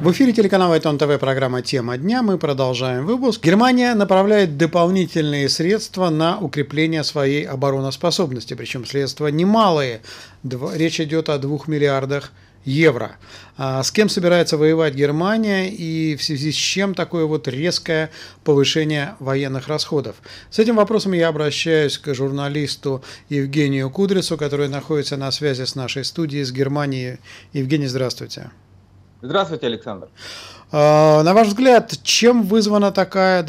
В эфире телеканала Айтон ТВ, программа «Тема дня». Мы продолжаем выпуск. Германия направляет дополнительные средства на укрепление своей обороноспособности, причем средства немалые. Речь идет о 2 миллиардах евро. С кем собирается воевать Германия и в связи с чем такое вот резкое повышение военных расходов? С этим вопросом я обращаюсь к журналисту Евгению Кудрицу, который находится на связи с нашей студией из Германии. Евгений, здравствуйте. Здравствуйте, Александр. На ваш взгляд, чем вызвана такая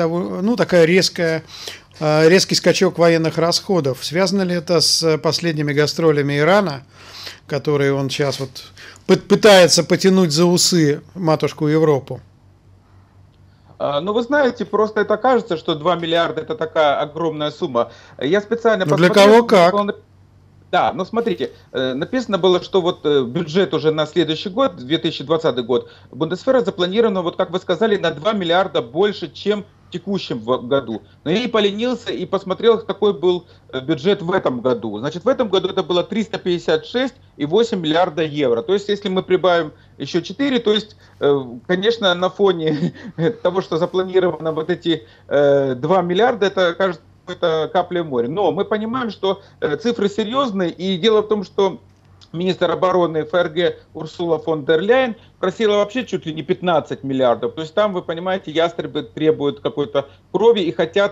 резкий скачок военных расходов? Связано ли это с последними гастролями Ирана, которые он сейчас вот пытается потянуть за усы матушку Европу? Ну, вы знаете, просто это кажется, что 2 миллиарда это такая огромная сумма. Я специально посмотрел... Для кого как? Да, но смотрите, написано было, что вот бюджет уже на следующий год, 2020 год, Бундесвера запланировано, вот как вы сказали, на 2 миллиарда больше, чем в текущем году. Но я и поленился и посмотрел, какой был бюджет в этом году. Значит, в этом году это было 356,8 миллиарда евро. То есть, если мы прибавим еще 4, то есть, конечно, на фоне того, что запланировано вот эти 2 миллиарда, это, кажется, это капля в море. Но мы понимаем, что цифры серьезные, и дело в том, что министр обороны ФРГ Урсула фон дер Ляйен просила вообще чуть ли не 15 миллиардов. То есть там, вы понимаете, ястребы требуют какой-то крови и хотят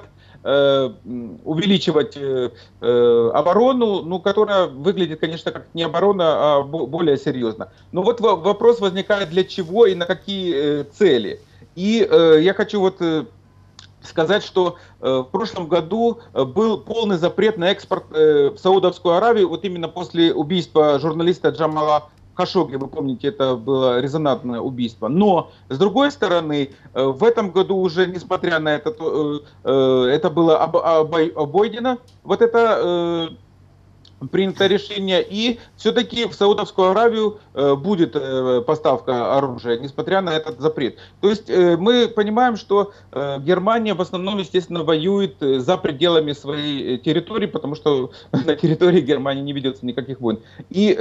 увеличивать оборону, ну, которая выглядит, конечно, как не оборона, а более серьезно. Но вот вопрос возникает, для чего и на какие цели. И я хочу вот сказать, что в прошлом году был полный запрет на экспорт в Саудовскую Аравию, вот именно после убийства журналиста Джамала Хашогги, вы помните, это было резонансное убийство. Но, с другой стороны, в этом году уже, несмотря на это, это было обойдено, вот это принято решение, и все-таки в Саудовскую Аравию будет поставка оружия, несмотря на этот запрет. То есть мы понимаем, что Германия в основном, естественно, воюет за пределами своей территории, потому что на территории Германии не ведется никаких войн. И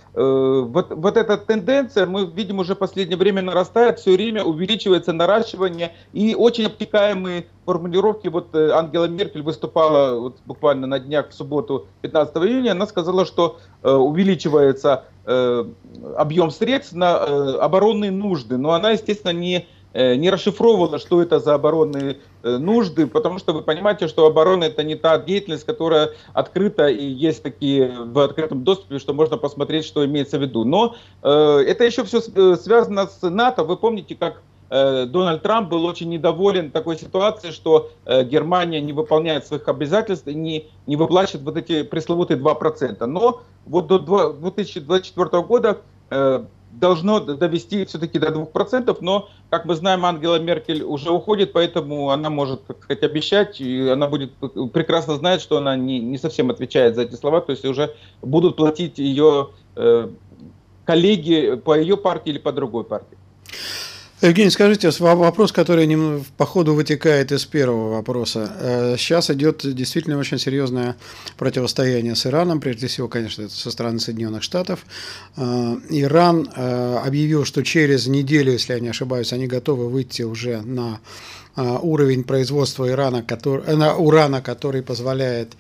вот эта тенденция, мы видим, уже в последнее время нарастает, все время увеличивается наращивание, и очень обтекаемые формулировки. Вот Ангела Меркель выступала вот буквально на днях в субботу 15 июня, она сказала, что увеличивается объем средств на оборонные нужды, но она, естественно, не расшифровывала, что это за оборонные нужды, потому что вы понимаете, что оборона — это не та деятельность, которая открыта и есть такие в открытом доступе, что можно посмотреть, что имеется в виду. Но это еще все связано с НАТО. Вы помните, как Дональд Трамп был очень недоволен такой ситуацией, что Германия не выполняет своих обязательств и не выплачивает вот эти пресловутые 2%. Но вот до 2024 года должно довести все-таки до 2%, но, как мы знаем, Ангела Меркель уже уходит, поэтому она может, так сказать, обещать, и она будет прекрасно знать, что она не совсем отвечает за эти слова, то есть уже будут платить ее коллеги по ее партии или по другой партии. Евгений, скажите, вопрос, который по ходу вытекает из первого вопроса. Сейчас идет действительно очень серьезное противостояние с Ираном, прежде всего, конечно, это со стороны Соединенных Штатов. Иран объявил, что через неделю, если я не ошибаюсь, они готовы выйти уже на уровень производства урана, который позволяет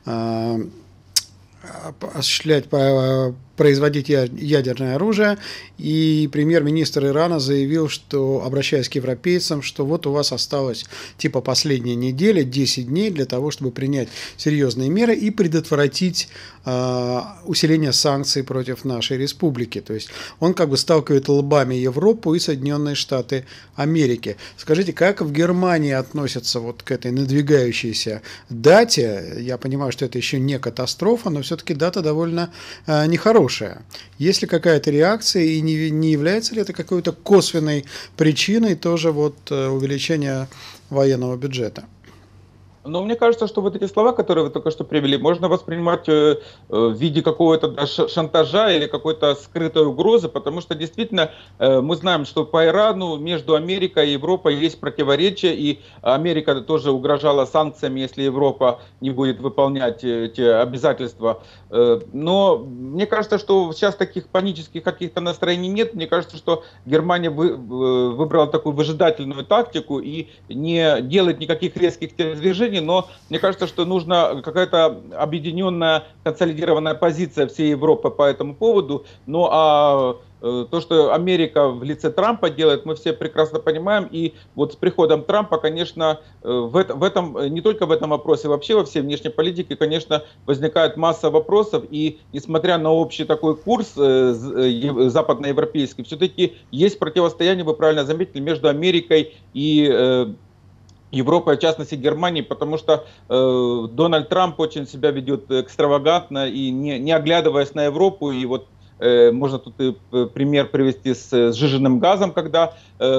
производить ядерное оружие, и премьер-министр Ирана заявил, что, обращаясь к европейцам, что вот у вас осталось типа последняя неделя, 10 дней для того, чтобы принять серьезные меры и предотвратить усиление санкций против нашей республики. То есть он как бы сталкивает лбами Европу и Соединенные Штаты Америки. Скажите, как в Германии относятся вот к этой надвигающейся дате? Я понимаю, что это еще не катастрофа, но все-таки дата довольно нехорошая. Есть ли какая-то реакция и не является ли это какой-то косвенной причиной тоже вот увеличения военного бюджета? Но мне кажется, что вот эти слова, которые вы только что привели, можно воспринимать в виде какого-то шантажа или какой-то скрытой угрозы, потому что действительно мы знаем, что по Ирану между Америкой и Европой есть противоречия, и Америка тоже угрожала санкциями, если Европа не будет выполнять эти обязательства. Но мне кажется, что сейчас таких панических каких-то настроений нет. Мне кажется, что Германия выбрала такую выжидательную тактику и не делает никаких резких телодвижений, но мне кажется, что нужна какая-то объединенная, консолидированная позиция всей Европы по этому поводу. Ну а то, что Америка в лице Трампа делает, мы все прекрасно понимаем. И вот с приходом Трампа, конечно, в этом, не только в этом вопросе, вообще во всей внешней политике, конечно, возникает масса вопросов. И несмотря на общий такой курс западноевропейский, все-таки есть противостояние, вы правильно заметили, между Америкой и Европой, в частности Германией, потому что Дональд Трамп очень себя ведет экстравагантно и не оглядываясь на Европу. И вот можно тут и пример привести с сжиженным газом, когда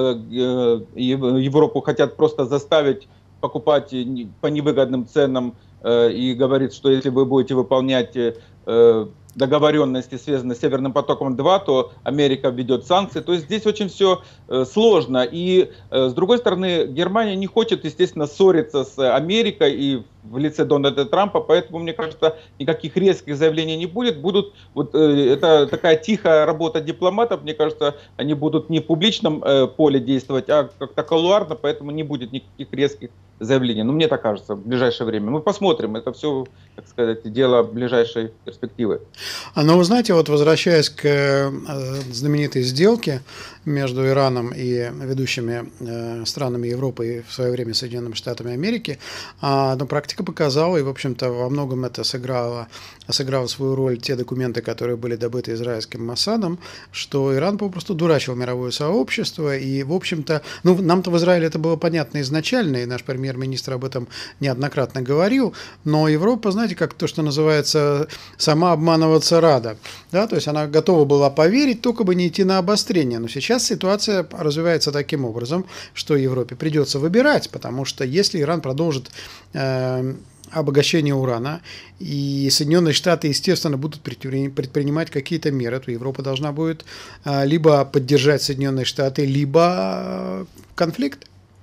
Европу хотят просто заставить покупать по невыгодным ценам, и говорит, что если вы будете выполнять договоренности, связанные с Северным потоком-2, то Америка введет санкции. То есть здесь очень все сложно. И с другой стороны, Германия не хочет, естественно, ссориться с Америкой и в лице Дональда Трампа, поэтому, мне кажется, никаких резких заявлений не будет. Это такая тихая работа дипломатов, мне кажется, они будут не в публичном поле действовать, а как-то кулуарно, поэтому не будет никаких резких заявлений. Ну, мне так кажется, в ближайшее время. Мы посмотрим, это все, так сказать, дело ближайшей перспективы. Но вы знаете, вот возвращаясь к знаменитой сделке между Ираном и ведущими странами Европы и в свое время Соединенными Штатами Америки, но практика показала, и, в общем-то, во многом это сыграло свою роль те документы, которые были добыты израильским Моссадом, что Иран попросту дурачил мировое сообщество, и, в общем-то, нам-то в Израиле это было понятно изначально, и наш премьер-министр об этом неоднократно говорил, но Европа, знаете, как то, что называется, сама обманываться рада, да, то есть она готова была поверить, только бы не идти на обострение, но сейчас ситуация развивается таким образом, что Европе придется выбирать, потому что если Иран продолжит обогащение урана, и Соединенные Штаты, естественно, будут предпринимать какие-то меры, то Европа должна будет либо поддержать Соединенные Штаты, либо конфликт.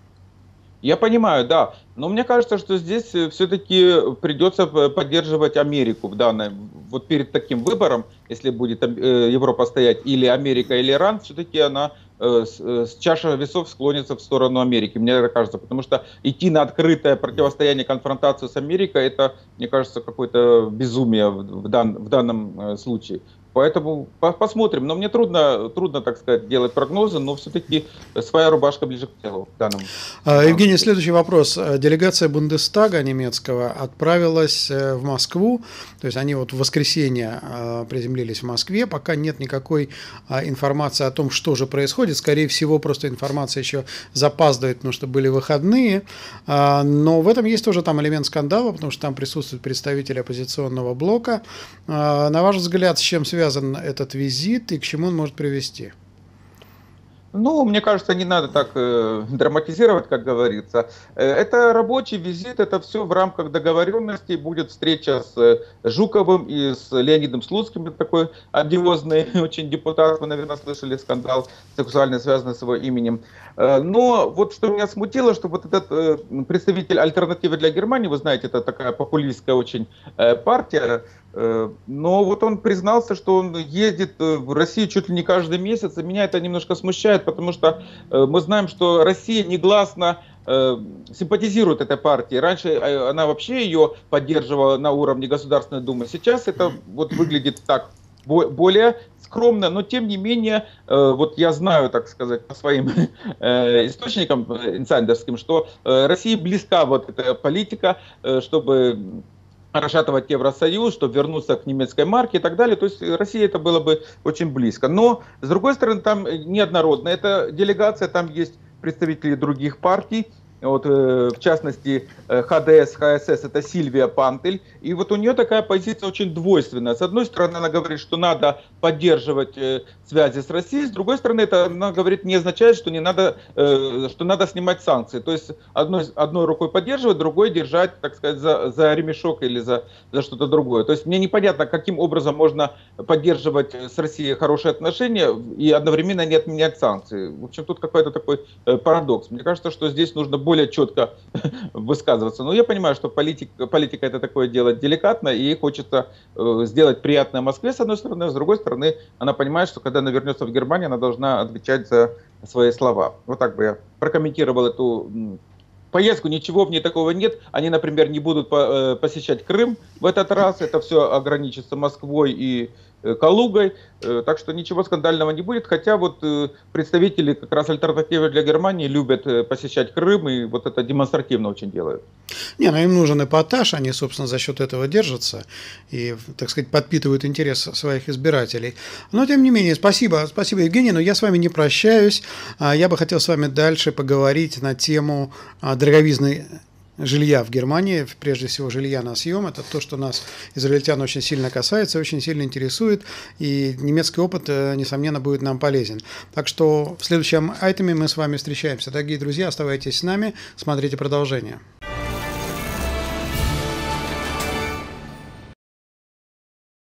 Я понимаю, да, но мне кажется, что здесь все-таки придется поддерживать Америку вот перед таким выбором, если будет Европа стоять или Америка, или Иран, все-таки она с чаша весов склонится в сторону Америки, мне это кажется, потому что идти на открытое противостояние, конфронтацию с Америкой, это, мне кажется, какое-то безумие в данном случае. Поэтому посмотрим. Но мне трудно, так сказать, делать прогнозы, но все-таки своя рубашка ближе к телу в данном. Евгений, следующий вопрос. Делегация Бундестага немецкого отправилась в Москву, то есть они вот в воскресенье приземлились в Москве, пока нет никакой информации о том, что же происходит. Скорее всего, просто информация еще запаздывает, потому что были выходные. Но в этом есть тоже там элемент скандала, потому что там присутствуют представители оппозиционного блока. На ваш взгляд, с чем связан этот визит и к чему он может привести? Ну, мне кажется, не надо так драматизировать, как говорится. Это рабочий визит, это все в рамках договоренностей. Будет встреча с Жуковым и с Леонидом Слуцким, такой одиозный очень депутат, вы, наверное, слышали скандал сексуально связанный с его именем. Но вот что меня смутило, что вот этот представитель «Альтернативы для Германии», вы знаете, это такая популистская очень партия, но вот он признался, что он ездит в Россию чуть ли не каждый месяц, и меня это немножко смущает, потому что мы знаем, что Россия негласно симпатизирует этой партии. Раньше она вообще ее поддерживала на уровне Государственной Думы, сейчас это вот выглядит так, более скромно, но тем не менее, вот я знаю, так сказать, по своим источникам инсайдерским, что России близка вот эта политика, чтобы расшатывать Евросоюз, чтобы вернуться к немецкой марке и так далее. То есть России это было бы очень близко. Но, с другой стороны, там неоднородно. Это делегация, там есть представители других партий. вот, в частности, ХДС, ХСС, это Сильвия Пантель, и вот у нее такая позиция очень двойственная. С одной стороны, она говорит, что надо поддерживать связи с Россией, с другой стороны, это, она говорит, не означает, что, не надо, что надо снимать санкции. То есть одной рукой поддерживать, другой держать, так сказать, за ремешок или за что-то другое. То есть мне непонятно, каким образом можно поддерживать с Россией хорошие отношения и одновременно не отменять санкции. В общем, тут какой-то такой парадокс. Мне кажется, что здесь нужно более четко высказываться. Но я понимаю, что политика это такое дело деликатно, и ей хочется сделать приятное Москве, с одной стороны, а с другой стороны, она понимает, что когда она вернется в Германию, она должна отвечать за свои слова. Вот так бы я прокомментировал эту поездку. Ничего в ней такого нет. Они, например, не будут посещать Крым в этот раз. Это все ограничится Москвой и Калугой. Так что ничего скандального не будет. Хотя вот представители как раз альтернативы для Германии любят посещать Крым, и вот это демонстративно очень делают. Не, ну им нужен эпатаж, они, собственно, за счет этого держатся и, так сказать, подпитывают интерес своих избирателей. Но, тем не менее, спасибо, Евгений, но я с вами не прощаюсь. Я бы хотел с вами дальше поговорить на тему дороговизны жилья в Германии, прежде всего жилья на съем. Это то, что нас, израильтян, очень сильно касается, очень сильно интересует, и немецкий опыт, несомненно, будет нам полезен. Так что в следующем айтеме мы с вами встречаемся. Дорогие друзья, оставайтесь с нами, смотрите продолжение.